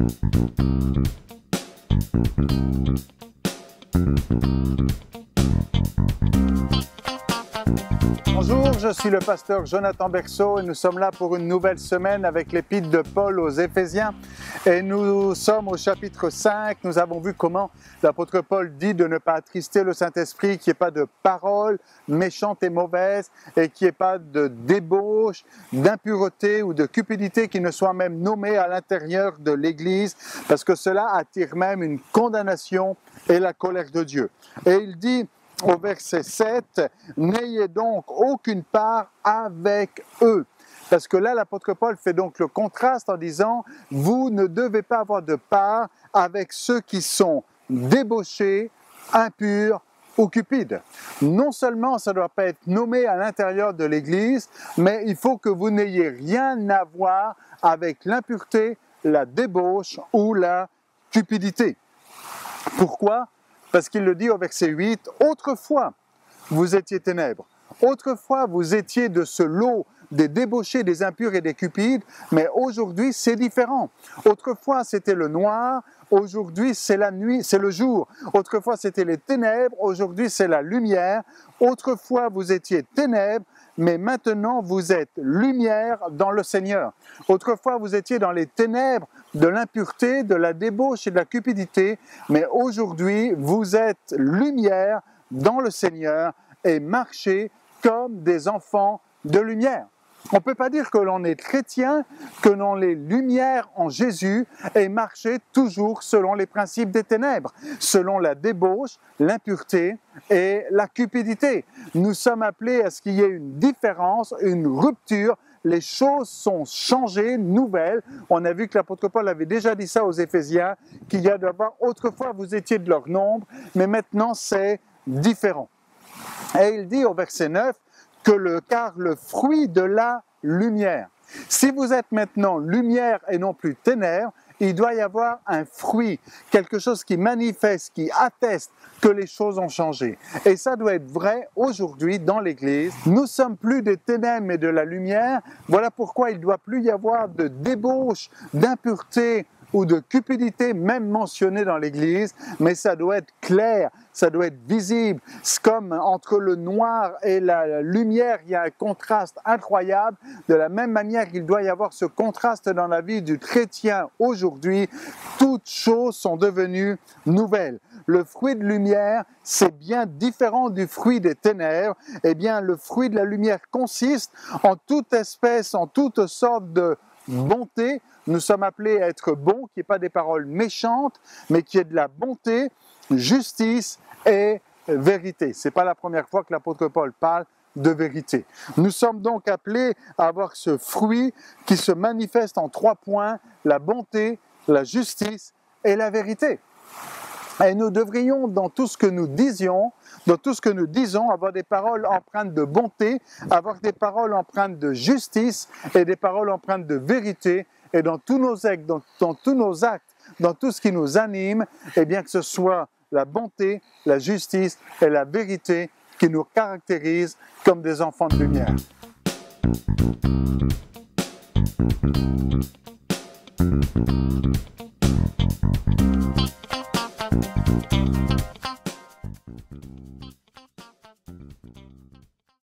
Bonjour, je suis le pasteur Jonathan Berceau et nous sommes là pour une nouvelle semaine avec l'épître de Paul aux Éphésiens. Et nous sommes au chapitre 5, nous avons vu comment l'apôtre Paul dit de ne pas attrister le Saint-Esprit, qu'il n'y ait pas de paroles méchantes et mauvaises et qu'il n'y ait pas de débauche, d'impureté ou de cupidité qui ne soient même nommées à l'intérieur de l'Église, parce que cela attire même une condamnation et la colère de Dieu. Et il dit au verset 7, « N'ayez donc aucune part avec eux ». Parce que là, l'apôtre Paul fait donc le contraste en disant « Vous ne devez pas avoir de part avec ceux qui sont débauchés, impurs ou cupides ». Non seulement ça ne doit pas être nommé à l'intérieur de l'Église, mais il faut que vous n'ayez rien à voir avec l'impureté, la débauche ou la cupidité. Pourquoi ? Parce qu'il le dit au verset 8, « Autrefois, vous étiez ténèbres. Autrefois, vous étiez de ce lot des débauchés, des impurs et des cupides, mais aujourd'hui, c'est différent. Autrefois, c'était le noir, aujourd'hui, c'est la nuit, c'est le jour. Autrefois, c'était les ténèbres, aujourd'hui, c'est la lumière. Autrefois, vous étiez ténèbres, mais maintenant, vous êtes lumière dans le Seigneur. Autrefois, vous étiez dans les ténèbres de l'impureté, de la débauche et de la cupidité, mais aujourd'hui, vous êtes lumière dans le Seigneur et marchez comme des enfants de lumière. On ne peut pas dire que l'on est chrétien, que l'on est lumière en Jésus et marcher toujours selon les principes des ténèbres, selon la débauche, l'impureté et la cupidité. Nous sommes appelés à ce qu'il y ait une différence, une rupture. Les choses sont changées, nouvelles. On a vu que l'apôtre Paul avait déjà dit ça aux Éphésiens, qu'il y a d'abord, autrefois vous étiez de leur nombre, mais maintenant c'est différent. Et il dit au verset 9, car le fruit de la lumière. Si vous êtes maintenant lumière et non plus ténèbres, il doit y avoir un fruit, quelque chose qui manifeste, qui atteste que les choses ont changé. Et ça doit être vrai aujourd'hui dans l'Église. Nous sommes plus des ténèbres mais de la lumière. Voilà pourquoi il ne doit plus y avoir de débauche, d'impureté ou de cupidité même mentionnée dans l'Église, mais ça doit être clair, ça doit être visible. C'est comme entre le noir et la lumière, il y a un contraste incroyable. De la même manière qu'il doit y avoir ce contraste dans la vie du chrétien aujourd'hui, toutes choses sont devenues nouvelles. Le fruit de lumière, c'est bien différent du fruit des ténèbres. Eh bien, le fruit de la lumière consiste en toute espèce, en toutes sortes de bonté. Nous sommes appelés à être bons, qu'il n'y ait pas des paroles méchantes, mais qu'il y ait de la bonté, justice et vérité. Ce n'est pas la première fois que l'apôtre Paul parle de vérité. Nous sommes donc appelés à avoir ce fruit qui se manifeste en 3 points, la bonté, la justice et la vérité. Et nous devrions, dans tout ce que nous disions, avoir des paroles empreintes de bonté, avoir des paroles empreintes de justice et des paroles empreintes de vérité. Et dans tous nos actes, dans tout ce qui nous anime, eh bien que ce soit la bonté, la justice et la vérité qui nous caractérisent comme des enfants de lumière.